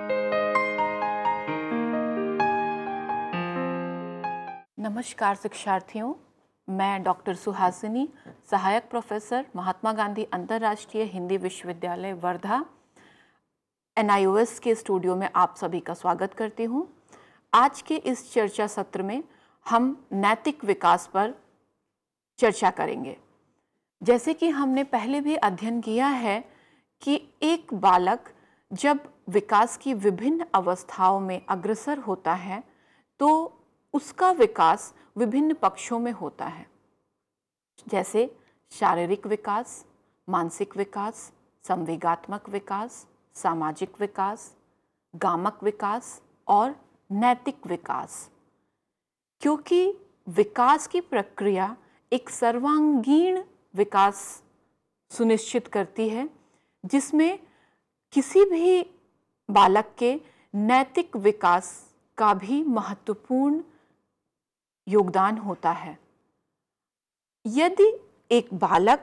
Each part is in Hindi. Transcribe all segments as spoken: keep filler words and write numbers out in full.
नमस्कार शिक्षार्थियों, मैं डॉक्टर सुहासिनी, सहायक प्रोफेसर, महात्मा गांधी अंतर्राष्ट्रीय हिंदी विश्वविद्यालय Wardha, N I O S के स्टूडियो में आप सभी का स्वागत करती हूँ। आज के इस चर्चा सत्र में हम नैतिक विकास पर चर्चा करेंगे। जैसे कि हमने पहले भी अध्ययन किया है कि एक बालक जब विकास की विभिन्न अवस्थाओं में अग्रसर होता है तो उसका विकास विभिन्न पक्षों में होता है, जैसे शारीरिक विकास, मानसिक विकास, संवेगात्मक विकास, सामाजिक विकास, गामक विकास और नैतिक विकास। क्योंकि विकास की प्रक्रिया एक सर्वांगीण विकास सुनिश्चित करती है, जिसमें किसी भी बालक के नैतिक विकास का भी महत्वपूर्ण योगदान होता है। यदि एक बालक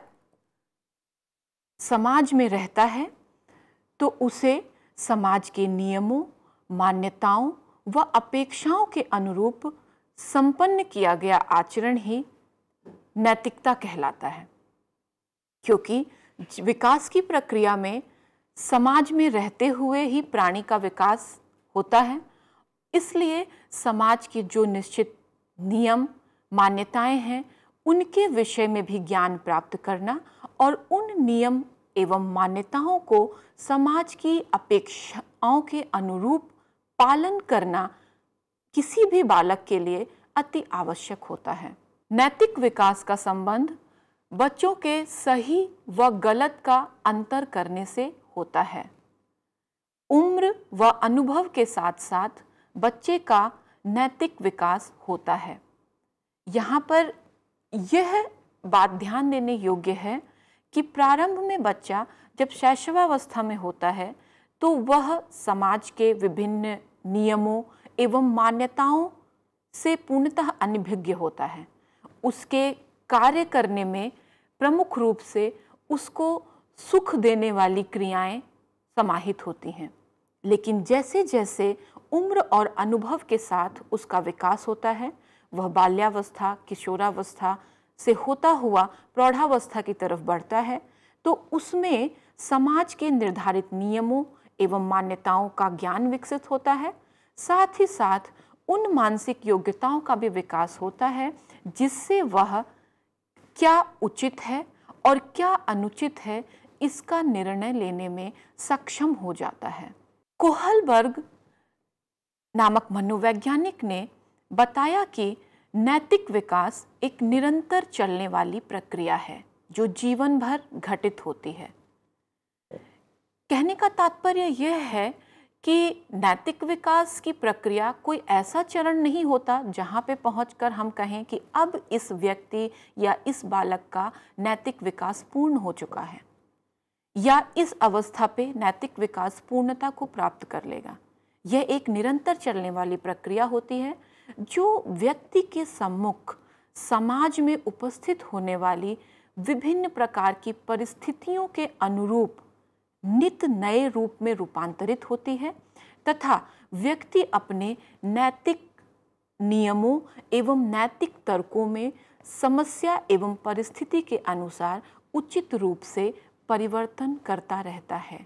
समाज में रहता है तो उसे समाज के नियमों, मान्यताओं व अपेक्षाओं के अनुरूप संपन्न किया गया आचरण ही नैतिकता कहलाता है। क्योंकि विकास की प्रक्रिया में समाज में रहते हुए ही प्राणी का विकास होता है, इसलिए समाज के जो निश्चित नियम, मान्यताएं हैं, उनके विषय में भी ज्ञान प्राप्त करना और उन नियम एवं मान्यताओं को समाज की अपेक्षाओं के अनुरूप पालन करना किसी भी बालक के लिए अति आवश्यक होता है। नैतिक विकास का संबंध बच्चों के सही व गलत का अंतर करने से होता है। उम्र व अनुभव के साथ साथ बच्चे का नैतिक विकास होता है। यहाँ पर यह बात ध्यान देने योग्य है कि प्रारंभ में बच्चा जब शैशवावस्था में होता है तो वह समाज के विभिन्न नियमों एवं मान्यताओं से पूर्णतः अनभिज्ञ होता है। उसके कार्य करने में प्रमुख रूप से उसको सुख देने वाली क्रियाएं समाहित होती हैं। लेकिन जैसे जैसे उम्र और अनुभव के साथ उसका विकास होता है, वह बाल्यावस्था, किशोरावस्था से होता हुआ प्रौढ़ावस्था की तरफ बढ़ता है, तो उसमें समाज के निर्धारित नियमों एवं मान्यताओं का ज्ञान विकसित होता है। साथ ही साथ उन मानसिक योग्यताओं का भी विकास होता है जिससे वह क्या उचित है और क्या अनुचित है इसका निर्णय लेने में सक्षम हो जाता है। कोहलबर्ग नामक मनोवैज्ञानिक ने बताया कि नैतिक विकास एक निरंतर चलने वाली प्रक्रिया है जो जीवन भर घटित होती है। कहने का तात्पर्य यह है कि नैतिक विकास की प्रक्रिया कोई ऐसा चरण नहीं होता जहाँ पे पहुँचकर हम कहें कि अब इस व्यक्ति या इस बालक का नैतिक विकास पूर्ण हो चुका है या इस अवस्था पे नैतिक विकास पूर्णता को प्राप्त कर लेगा। यह एक निरंतर चलने वाली प्रक्रिया होती है जो व्यक्ति के सम्मुख समाज में उपस्थित होने वाली विभिन्न प्रकार की परिस्थितियों के अनुरूप नित नए रूप में रूपांतरित होती है तथा व्यक्ति अपने नैतिक नियमों एवं नैतिक तर्कों में समस्या एवं परिस्थिति के अनुसार उचित रूप से परिवर्तन करता रहता है।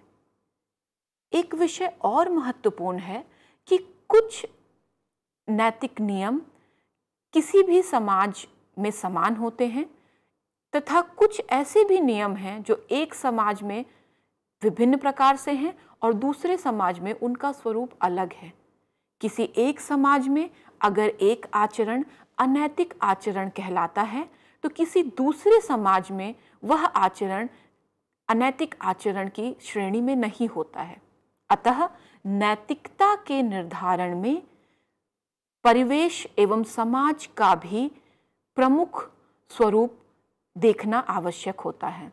एक विषय और महत्वपूर्ण है कि कुछ नैतिक नियम किसी भी समाज में समान होते हैं तथा कुछ ऐसे भी नियम हैं जो एक समाज में विभिन्न प्रकार से हैं और दूसरे समाज में उनका स्वरूप अलग है। किसी एक समाज में अगर एक आचरण अनैतिक आचरण कहलाता है तो किसी दूसरे समाज में वह आचरण अनैतिक आचरण की श्रेणी में नहीं होता है। अतः नैतिकता के निर्धारण में परिवेश एवं समाज का भी प्रमुख स्वरूप देखना आवश्यक होता है।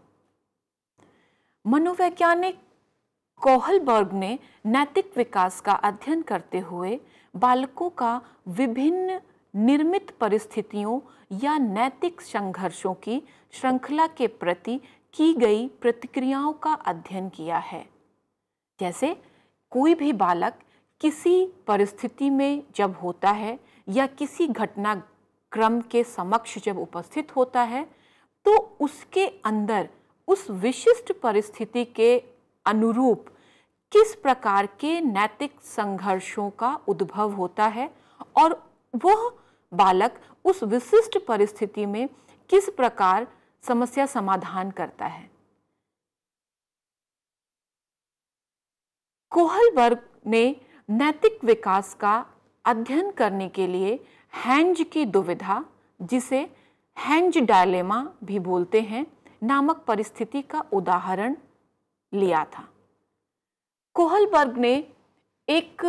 मनोवैज्ञानिक कोहलबर्ग ने नैतिक विकास का अध्ययन करते हुए बालकों का विभिन्न निर्मित परिस्थितियों या नैतिक संघर्षों की श्रृंखला के प्रति की गई प्रतिक्रियाओं का अध्ययन किया है। जैसे कोई भी बालक किसी परिस्थिति में जब होता है या किसी घटनाक्रम के समक्ष जब उपस्थित होता है तो उसके अंदर उस विशिष्ट परिस्थिति के अनुरूप किस प्रकार के नैतिक संघर्षों का उद्भव होता है और वह बालक उस विशिष्ट परिस्थिति में किस प्रकार समस्या समाधान करता है। कोहलबर्ग ने नैतिक विकास का अध्ययन करने के लिए हेंज की दुविधा, जिसे हेंज डायलेमा भी बोलते हैं, नामक परिस्थिति का उदाहरण लिया था। कोहलबर्ग ने एक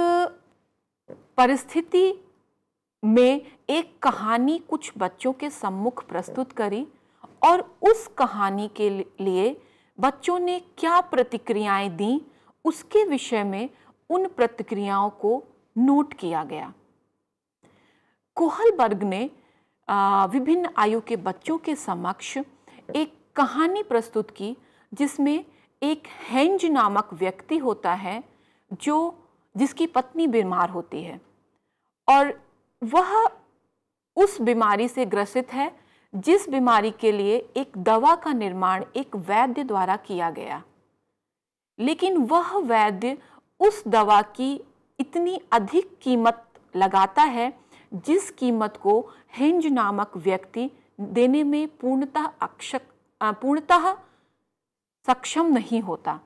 परिस्थिति में एक कहानी कुछ बच्चों के सम्मुख प्रस्तुत करी और उस कहानी के लिए बच्चों ने क्या प्रतिक्रियाएं दी, उसके विषय में उन प्रतिक्रियाओं को नोट किया गया। कोहलबर्ग ने विभिन्न आयु के बच्चों के समक्ष एक कहानी प्रस्तुत की जिसमें एक हेंज नामक व्यक्ति होता है जो जिसकी पत्नी बीमार होती है और वह उस बीमारी से ग्रसित है जिस बीमारी के लिए एक दवा का निर्माण एक वैद्य द्वारा किया गया, लेकिन वह वैद्य उस दवा की इतनी अधिक कीमत लगाता है जिस कीमत को हेंज नामक व्यक्ति देने में पूर्णतः अक्षक पूर्णतः सक्षम नहीं होता।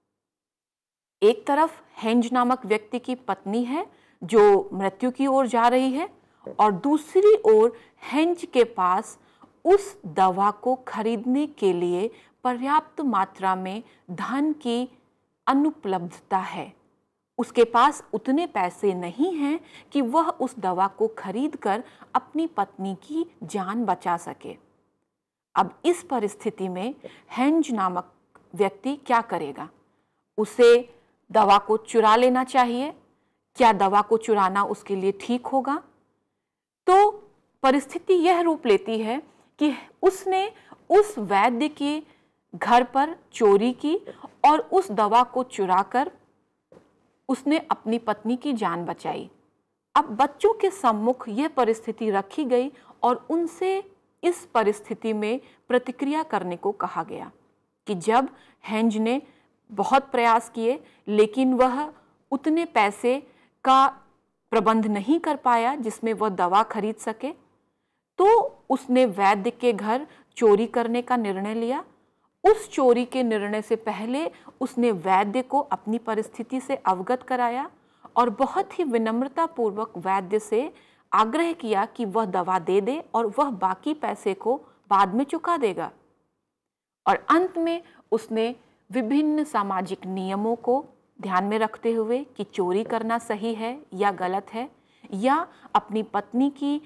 एक तरफ हेंज नामक व्यक्ति की पत्नी है जो मृत्यु की ओर जा रही है और दूसरी ओर हेंज के पास उस दवा को खरीदने के लिए पर्याप्त मात्रा में धन की अनुपलब्धता है। उसके पास उतने पैसे नहीं हैं कि वह उस दवा को खरीदकर अपनी पत्नी की जान बचा सके। अब इस परिस्थिति में हेंज नामक व्यक्ति क्या करेगा? उसे दवा को चुरा लेना चाहिए। क्या दवा को चुराना उसके लिए ठीक होगा? तो परिस्थिति यह रूप लेती है कि उसने उस वैद्य के घर पर चोरी की और उस दवा को चुराकर उसने अपनी पत्नी की जान बचाई। अब बच्चों के सम्मुख यह परिस्थिति रखी गई और उनसे इस परिस्थिति में प्रतिक्रिया करने को कहा गया कि जब हेंज ने बहुत प्रयास किए लेकिन वह उतने पैसे का प्रबंध नहीं कर पाया जिसमें वह दवा खरीद सके, तो उसने वैद्य के घर चोरी करने का निर्णय लिया। उस चोरी के निर्णय से पहले उसने वैद्य को अपनी परिस्थिति से अवगत कराया और बहुत ही विनम्रता पूर्वक वैद्य से आग्रह किया कि वह दवा दे दे और वह बाकी पैसे को बाद में चुका देगा। और अंत में उसने विभिन्न सामाजिक नियमों को ध्यान में रखते हुए कि चोरी करना सही है या गलत है या अपनी पत्नी की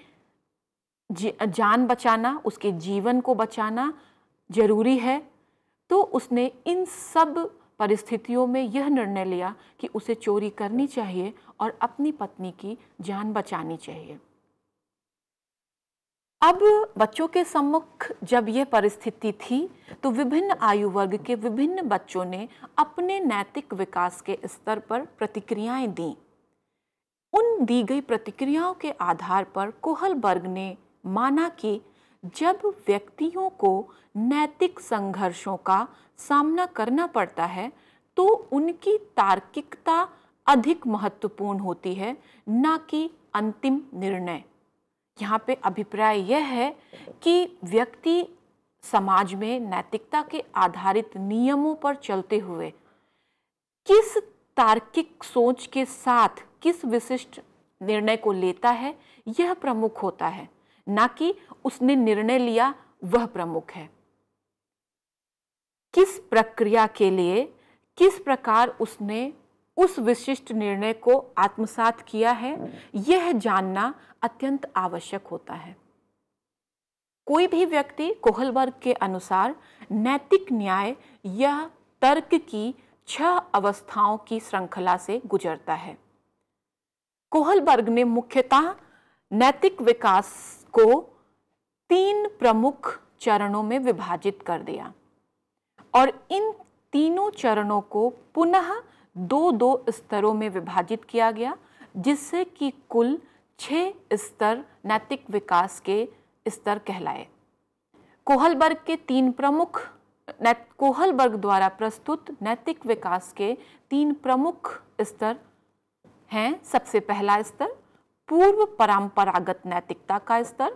जान बचाना, उसके जीवन को बचाना जरूरी है, तो उसने इन सब परिस्थितियों में यह निर्णय लिया कि उसे चोरी करनी चाहिए और अपनी पत्नी की जान बचानी चाहिए। अब बच्चों के सम्मुख जब यह परिस्थिति थी तो विभिन्न आयु वर्ग के विभिन्न बच्चों ने अपने नैतिक विकास के स्तर पर प्रतिक्रियाएं दी। उन दी गई प्रतिक्रियाओं के आधार पर कोहलबर्ग ने माना कि जब व्यक्तियों को नैतिक संघर्षों का सामना करना पड़ता है तो उनकी तार्किकता अधिक महत्वपूर्ण होती है, ना कि अंतिम निर्णय। यहाँ पे अभिप्राय यह है कि व्यक्ति समाज में नैतिकता के आधारित नियमों पर चलते हुए किस तार्किक सोच के साथ किस विशिष्ट निर्णय को लेता है, यह प्रमुख होता है, ना कि उसने निर्णय लिया वह प्रमुख है। किस प्रक्रिया के लिए किस प्रकार उसने उस विशिष्ट निर्णय को आत्मसात किया है, यह जानना अत्यंत आवश्यक होता है। कोई भी व्यक्ति कोहलबर्ग के अनुसार नैतिक न्याय या तर्क की छह अवस्थाओं की श्रृंखला से गुजरता है। कोहलबर्ग ने मुख्यतः नैतिक विकास को तीन प्रमुख चरणों में विभाजित कर दिया और इन तीनों चरणों को पुनः दो दो स्तरों में विभाजित किया गया, जिससे कि कुल छह स्तर नैतिक विकास के स्तर कहलाए। कोहलबर्ग के तीन प्रमुख कोहलबर्ग द्वारा प्रस्तुत नैतिक विकास के तीन प्रमुख स्तर हैं। सबसे पहला स्तर पूर्व परंपरागत नैतिकता का स्तर,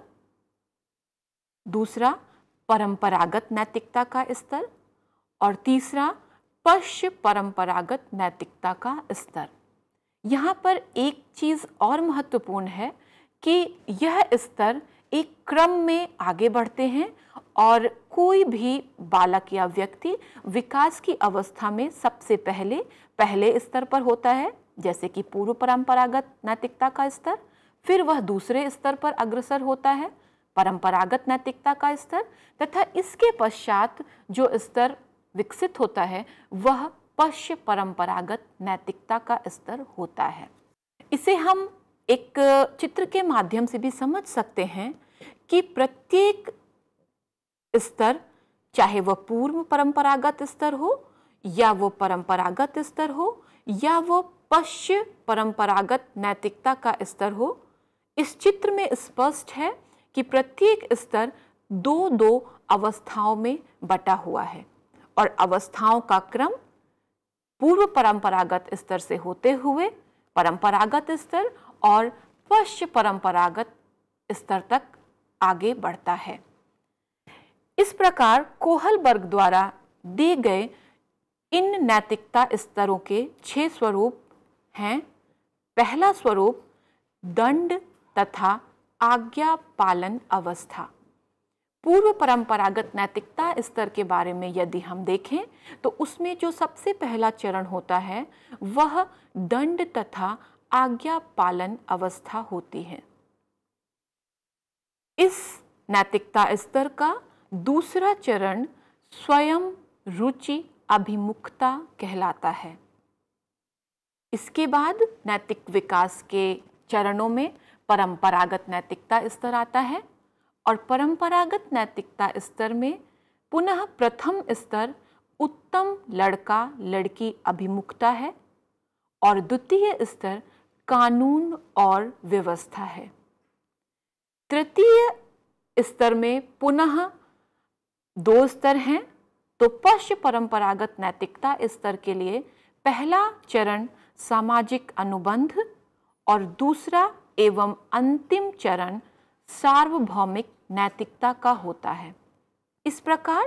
दूसरा परंपरागत नैतिकता का स्तर और तीसरा पश्च परंपरागत नैतिकता का स्तर। यहाँ पर एक चीज और महत्वपूर्ण है कि यह स्तर एक क्रम में आगे बढ़ते हैं और कोई भी बालक या व्यक्ति विकास की अवस्था में सबसे पहले पहले स्तर पर होता है, जैसे कि पूर्व परंपरागत नैतिकता का स्तर, फिर वह दूसरे स्तर पर अग्रसर होता है, परंपरागत नैतिकता का स्तर, तथा इसके पश्चात जो स्तर विकसित होता है वह पश्च परंपरागत नैतिकता का स्तर होता है। इसे हम एक चित्र के माध्यम से भी समझ सकते हैं कि प्रत्येक स्तर, चाहे वह पूर्व परंपरागत स्तर हो या वो परंपरागत स्तर हो या वो पश्च परंपरागत नैतिकता का स्तर हो, इस चित्र में स्पष्ट है कि प्रत्येक स्तर दो दो अवस्थाओं में बटा हुआ है और अवस्थाओं का क्रम पूर्व परंपरागत स्तर से होते हुए परंपरागत स्तर और पश्च परंपरागत स्तर तक आगे बढ़ता है। इस प्रकार कोहलबर्ग द्वारा दिए गए इन नैतिकता स्तरों के छह स्वरूप हैं। पहला स्वरूप दंड तथा आज्ञा पालन अवस्था। पूर्व परंपरागत नैतिकता स्तर के बारे में यदि हम देखें तो उसमें जो सबसे पहला चरण होता है वह दंड तथा आज्ञा पालन अवस्था होती है। इस नैतिकता स्तर का दूसरा चरण स्वयं रुचि अभिमुखता कहलाता है। इसके बाद नैतिक विकास के चरणों में परंपरागत नैतिकता स्तर आता है और परंपरागत नैतिकता स्तर में पुनः प्रथम स्तर उत्तम लड़का लड़की अभिमुखता है और द्वितीय स्तर कानून और व्यवस्था है। तृतीय स्तर में पुनः दो स्तर हैं। तो पश्च परंपरागत नैतिकता स्तर के लिए पहला चरण सामाजिक अनुबंध और दूसरा एवं अंतिम चरण सार्वभौमिक नैतिकता का होता है। इस प्रकार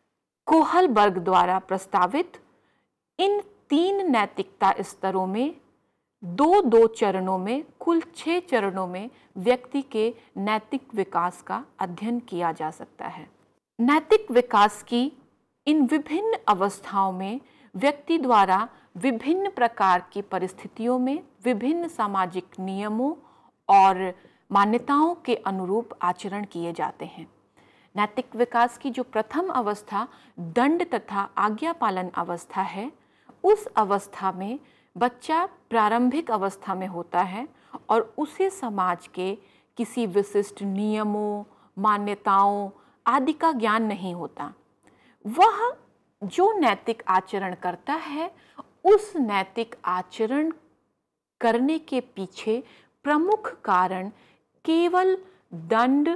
कोहलबर्ग द्वारा प्रस्तावित इन तीन नैतिकता स्तरों में दो दो चरणों में कुल छह चरणों में व्यक्ति के नैतिक विकास का अध्ययन किया जा सकता है। नैतिक विकास की इन विभिन्न अवस्थाओं में व्यक्ति द्वारा विभिन्न प्रकार की परिस्थितियों में विभिन्न सामाजिक नियमों और मान्यताओं के अनुरूप आचरण किए जाते हैं। नैतिक विकास की जो प्रथम अवस्था दंड तथा आज्ञा पालन अवस्था है, उस अवस्था में बच्चा प्रारंभिक अवस्था में होता है और उसे समाज के किसी विशिष्ट नियमों, मान्यताओं आदि का ज्ञान नहीं होता। वह जो नैतिक आचरण करता है, उस नैतिक आचरण करने के पीछे प्रमुख कारण केवल दंड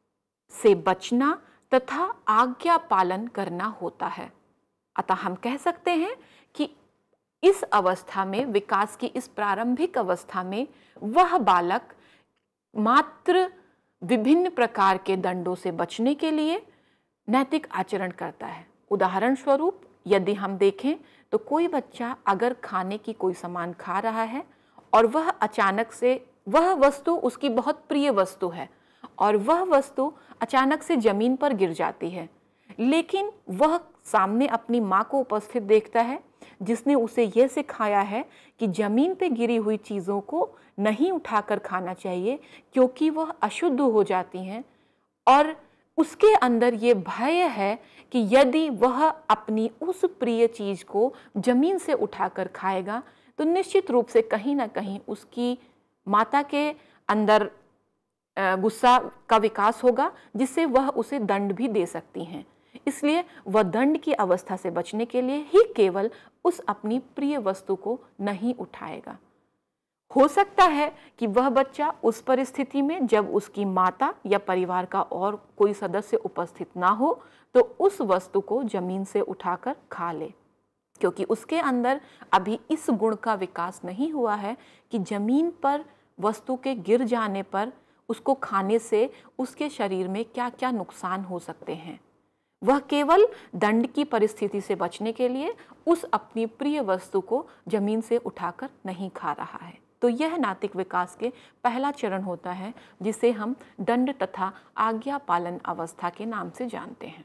से बचना तथा आज्ञा पालन करना होता है। अतः हम कह सकते हैं कि इस अवस्था में, विकास की इस प्रारंभिक अवस्था में, वह बालक मात्र विभिन्न प्रकार के दंडों से बचने के लिए नैतिक आचरण करता है। उदाहरण स्वरूप यदि हम देखें तो कोई बच्चा अगर खाने की कोई सामान खा रहा है और वह अचानक से, वह वस्तु उसकी बहुत प्रिय वस्तु है और वह वस्तु अचानक से जमीन पर गिर जाती है, लेकिन वह सामने अपनी माँ को उपस्थित देखता है जिसने उसे यह सिखाया है कि जमीन पे गिरी हुई चीज़ों को नहीं उठाकर खाना चाहिए क्योंकि वह अशुद्ध हो जाती हैं, और उसके अंदर ये भय है कि यदि वह अपनी उस प्रिय चीज़ को जमीन से उठाकर खाएगा तो निश्चित रूप से कहीं ना कहीं उसकी माता के अंदर गुस्सा का विकास होगा, जिससे वह उसे दंड भी दे सकती हैं। इसलिए वह दंड की अवस्था से बचने के लिए ही केवल उस अपनी प्रिय वस्तु को नहीं उठाएगा। हो सकता है कि वह बच्चा उस परिस्थिति में जब उसकी माता या परिवार का और कोई सदस्य उपस्थित ना हो तो उस वस्तु को जमीन से उठाकर खा ले, क्योंकि उसके अंदर अभी इस गुण का विकास नहीं हुआ है कि जमीन पर वस्तु के गिर जाने पर उसको खाने से उसके शरीर में क्या क्या नुकसान हो सकते हैं। वह केवल दंड की परिस्थिति से बचने के लिए उस अपनी प्रिय वस्तु को जमीन से उठाकर नहीं खा रहा है। तो यह नैतिक विकास के पहला चरण होता है, जिसे हम दंड तथा आज्ञा पालन अवस्था के नाम से जानते हैं।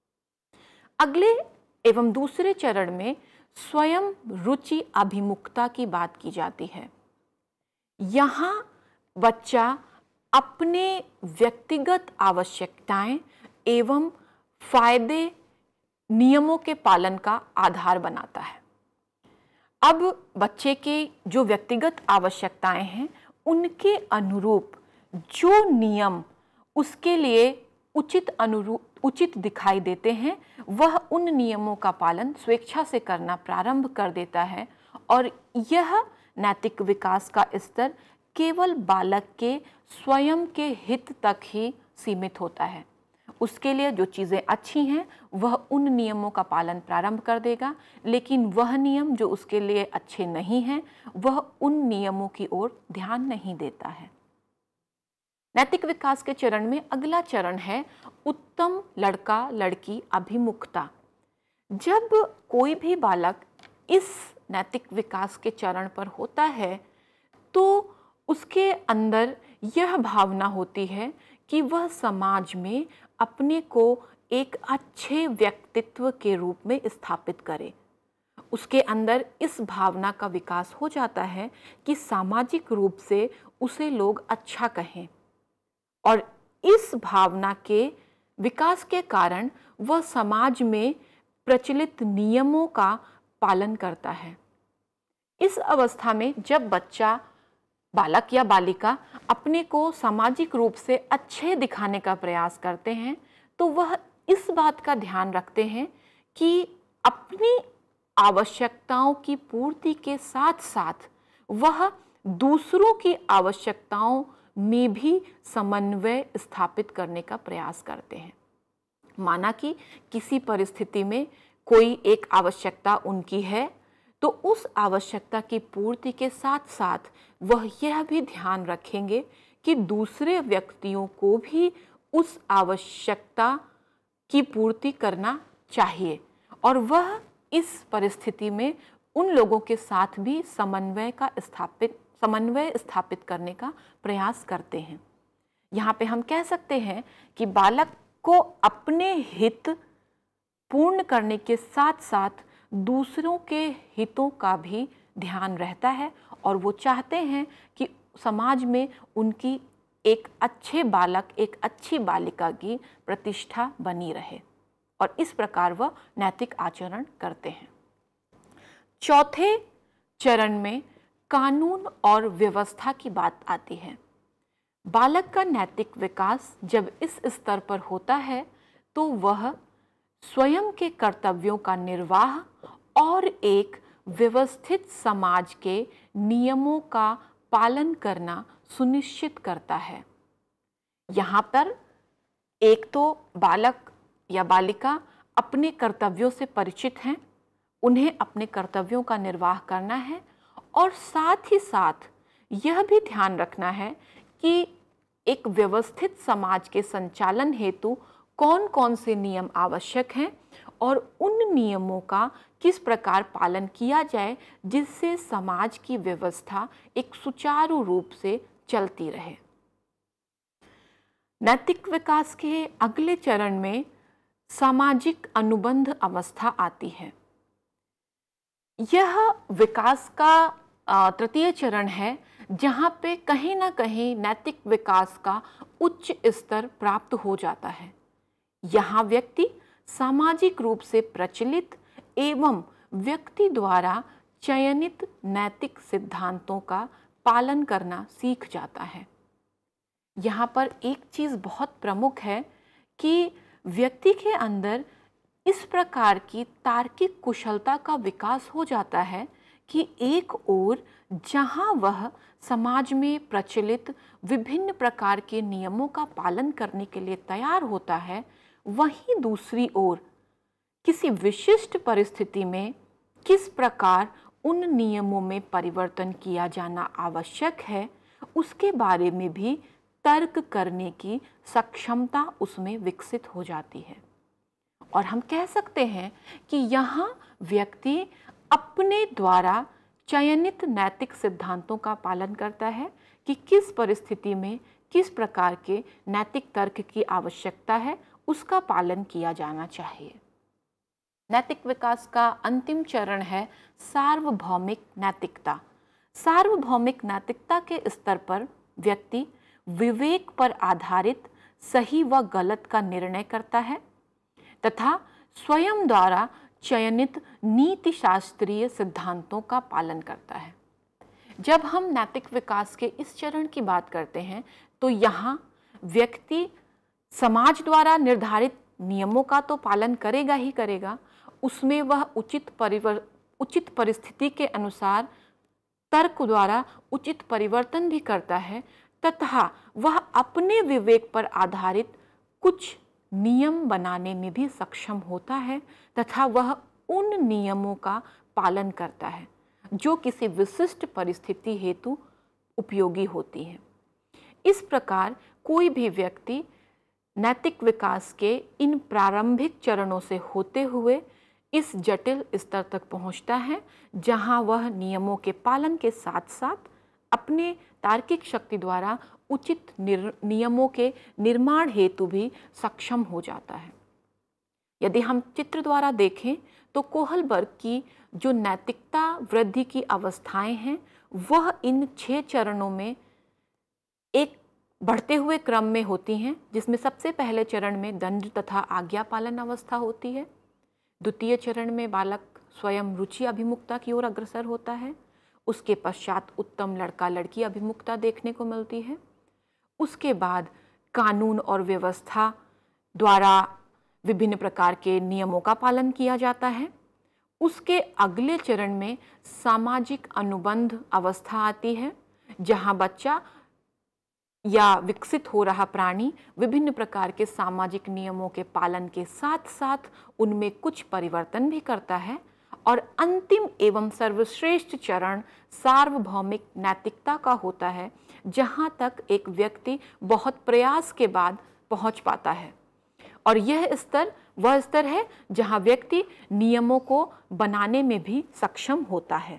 अगले एवं दूसरे चरण में स्वयं रुचि अभिमुखता की बात की जाती है। यहाँ बच्चा अपने व्यक्तिगत आवश्यकताएं एवं फायदे नियमों के पालन का आधार बनाता है। अब बच्चे के जो व्यक्तिगत आवश्यकताएं हैं उनके अनुरूप जो नियम उसके लिए उचित अनुरूप उचित दिखाई देते हैं वह उन नियमों का पालन स्वेच्छा से करना प्रारंभ कर देता है, और यह नैतिक विकास का स्तर केवल बालक के स्वयं के हित तक ही सीमित होता है। उसके लिए जो चीज़ें अच्छी हैं वह उन नियमों का पालन प्रारंभ कर देगा, लेकिन वह नियम जो उसके लिए अच्छे नहीं हैं वह उन नियमों की ओर ध्यान नहीं देता है। नैतिक विकास के चरण में अगला चरण है उत्तम लड़का लड़की अभिमुखता। जब कोई भी बालक इस नैतिक विकास के चरण पर होता है तो उसके अंदर यह भावना होती है कि वह समाज में अपने को एक अच्छे व्यक्तित्व के रूप में स्थापित करे। उसके अंदर इस भावना का विकास हो जाता है कि सामाजिक रूप से उसे लोग अच्छा कहें, और इस भावना के विकास के कारण वह समाज में प्रचलित नियमों का पालन करता है। इस अवस्था में जब बच्चा बालक या बालिका अपने को सामाजिक रूप से अच्छे दिखाने का प्रयास करते हैं तो वह इस बात का ध्यान रखते हैं कि अपनी आवश्यकताओं की पूर्ति के साथ साथ वह दूसरों की आवश्यकताओं में भी समन्वय स्थापित करने का प्रयास करते हैं। माना कि किसी परिस्थिति में कोई एक आवश्यकता उनकी है तो उस आवश्यकता की पूर्ति के साथ साथ वह यह भी ध्यान रखेंगे कि दूसरे व्यक्तियों को भी उस आवश्यकता की पूर्ति करना चाहिए, और वह इस परिस्थिति में उन लोगों के साथ भी समन्वय का स्थापित समन्वय स्थापित करने का प्रयास करते हैं। यहाँ पे हम कह सकते हैं कि बालक को अपने हित पूर्ण करने के साथ साथ दूसरों के हितों का भी ध्यान रहता है, और वो चाहते हैं कि समाज में उनकी एक अच्छे बालक एक अच्छी बालिका की प्रतिष्ठा बनी रहे, और इस प्रकार वह नैतिक आचरण करते हैं। चौथे चरण में कानून और व्यवस्था की बात आती है। बालक का नैतिक विकास जब इस स्तर पर होता है तो वह स्वयं के कर्तव्यों का निर्वाह और एक व्यवस्थित समाज के नियमों का पालन करना सुनिश्चित करता है। यहाँ पर एक तो बालक या बालिका अपने कर्तव्यों से परिचित हैं, उन्हें अपने कर्तव्यों का निर्वाह करना है, और साथ ही साथ यह भी ध्यान रखना है कि एक व्यवस्थित समाज के संचालन हेतु कौन कौन से नियम आवश्यक हैं और उन नियमों का किस प्रकार पालन किया जाए जिससे समाज की व्यवस्था एक सुचारू रूप से चलती रहे। नैतिक विकास के अगले चरण में सामाजिक अनुबंध अवस्था आती है। यह विकास का तृतीय चरण है जहाँ पे कहीं ना कहीं नैतिक विकास का उच्च स्तर प्राप्त हो जाता है। यहाँ व्यक्ति सामाजिक रूप से प्रचलित एवं व्यक्ति द्वारा चयनित नैतिक सिद्धांतों का पालन करना सीख जाता है। यहाँ पर एक चीज़ बहुत प्रमुख है कि व्यक्ति के अंदर इस प्रकार की तार्किक कुशलता का विकास हो जाता है कि एक ओर जहां वह समाज में प्रचलित विभिन्न प्रकार के नियमों का पालन करने के लिए तैयार होता है, वहीं दूसरी ओर किसी विशिष्ट परिस्थिति में किस प्रकार उन नियमों में परिवर्तन किया जाना आवश्यक है, उसके बारे में भी तर्क करने की सक्षमता उसमें विकसित हो जाती है। और हम कह सकते हैं कि यहाँ व्यक्ति अपने द्वारा चयनित नैतिक सिद्धांतों का पालन करता है कि किस परिस्थिति में किस प्रकार के नैतिक तर्क की आवश्यकता है, उसका पालन किया जाना चाहिए। नैतिक विकास का अंतिम चरण है सार्वभौमिक नैतिकता। सार्वभौमिक नैतिकता के स्तर पर व्यक्ति विवेक पर आधारित सही व गलत का निर्णय करता है तथा स्वयं द्वारा चयनित नीति शास्त्रीय सिद्धांतों का पालन करता है। जब हम नैतिक विकास के इस चरण की बात करते हैं तो यहाँ व्यक्ति समाज द्वारा निर्धारित नियमों का तो पालन करेगा ही करेगा, उसमें वह उचित परिवर उचित परिस्थिति के अनुसार तर्क द्वारा उचित परिवर्तन भी करता है तथा वह अपने विवेक पर आधारित कुछ नियम बनाने में भी सक्षम होता है तथा वह उन नियमों का पालन करता है जो किसी विशिष्ट परिस्थिति हेतु उपयोगी होती हैं। इस प्रकार कोई भी व्यक्ति नैतिक विकास के इन प्रारंभिक चरणों से होते हुए इस जटिल स्तर तक पहुंचता है जहां वह नियमों के पालन के साथ साथ अपने तार्किक शक्ति द्वारा उचित नियमों के निर्माण हेतु भी सक्षम हो जाता है। यदि हम चित्र द्वारा देखें तो कोहलबर्ग की जो नैतिकता वृद्धि की अवस्थाएं हैं वह इन छह चरणों में एक बढ़ते हुए क्रम में होती हैं, जिसमें सबसे पहले चरण में दंड तथा आज्ञा पालन अवस्था होती है। द्वितीय चरण में बालक स्वयं रुचि अभिमुखता की ओर अग्रसर होता है। उसके पश्चात उत्तम लड़का लड़की अभिमुखता देखने को मिलती है। उसके बाद कानून और व्यवस्था द्वारा विभिन्न प्रकार के नियमों का पालन किया जाता है। उसके अगले चरण में सामाजिक अनुबंध अवस्था आती है, जहां बच्चा या विकसित हो रहा प्राणी विभिन्न प्रकार के सामाजिक नियमों के पालन के साथ साथ उनमें कुछ परिवर्तन भी करता है। और अंतिम एवं सर्वश्रेष्ठ चरण सार्वभौमिक नैतिकता का होता है, जहां तक एक व्यक्ति बहुत प्रयास के बाद पहुंच पाता है। और यह स्तर वह स्तर है जहां व्यक्ति नियमों को बनाने में भी सक्षम होता है।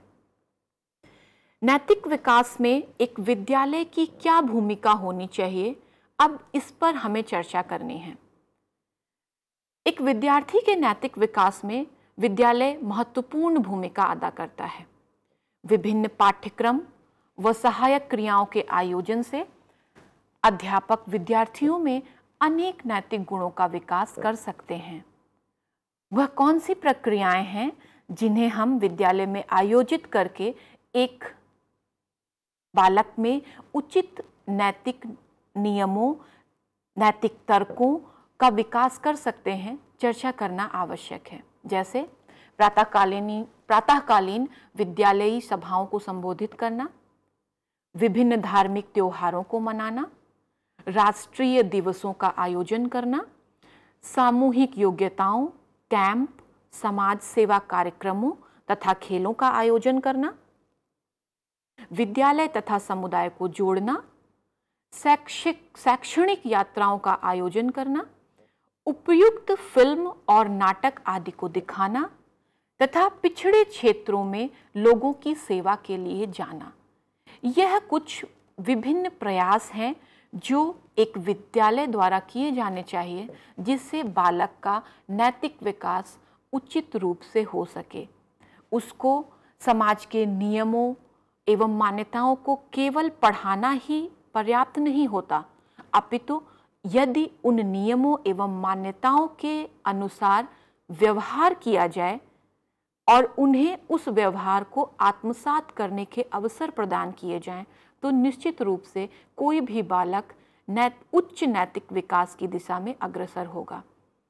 नैतिक विकास में एक विद्यालय की क्या भूमिका होनी चाहिए, अब इस पर हमें चर्चा करनी है। एक विद्यार्थी के नैतिक विकास में विद्यालय महत्वपूर्ण भूमिका अदा करता है। विभिन्न पाठ्यक्रम व सहायक क्रियाओं के आयोजन से अध्यापक विद्यार्थियों में अनेक नैतिक गुणों का विकास कर सकते हैं। वह कौन सी प्रक्रियाएं हैं जिन्हें हम विद्यालय में आयोजित करके एक बालक में उचित नैतिक नियमों, नैतिक तर्कों का विकास कर सकते हैं, चर्चा करना आवश्यक है। जैसे प्रातःकालीन प्रातःकालीन विद्यालयी सभाओं को संबोधित करना, विभिन्न धार्मिक त्योहारों को मनाना, राष्ट्रीय दिवसों का आयोजन करना, सामूहिक योग्यताओं, कैंप, समाज सेवा कार्यक्रमों तथा खेलों का आयोजन करना, विद्यालय तथा समुदाय को जोड़ना, शैक्षिक शैक्षणिक यात्राओं का आयोजन करना, उपयुक्त फिल्म और नाटक आदि को दिखाना तथा पिछड़े क्षेत्रों में लोगों की सेवा के लिए जाना। यह कुछ विभिन्न प्रयास हैं जो एक विद्यालय द्वारा किए जाने चाहिए, जिससे बालक का नैतिक विकास उचित रूप से हो सके। उसको समाज के नियमों एवं मान्यताओं को केवल पढ़ाना ही पर्याप्त नहीं होता, अपितु यदि उन नियमों एवं मान्यताओं के अनुसार व्यवहार किया जाए और उन्हें उस व्यवहार को आत्मसात करने के अवसर प्रदान किए जाएं, तो निश्चित रूप से कोई भी बालक नैत उच्च नैतिक विकास की दिशा में अग्रसर होगा।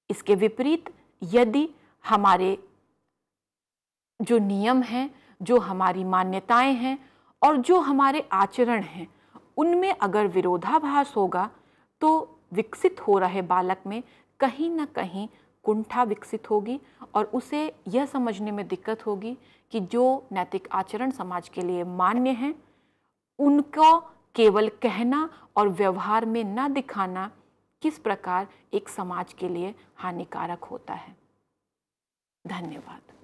इसके विपरीत यदि हमारे जो नियम हैं, जो हमारी मान्यताएं हैं और जो हमारे आचरण हैं, उनमें अगर विरोधाभास होगा तो विकसित हो रहे बालक में कहीं ना कहीं कुंठा विकसित होगी और उसे यह समझने में दिक्कत होगी कि जो नैतिक आचरण समाज के लिए मान्य हैं उनको केवल कहना और व्यवहार में न दिखाना किस प्रकार एक समाज के लिए हानिकारक होता है। धन्यवाद।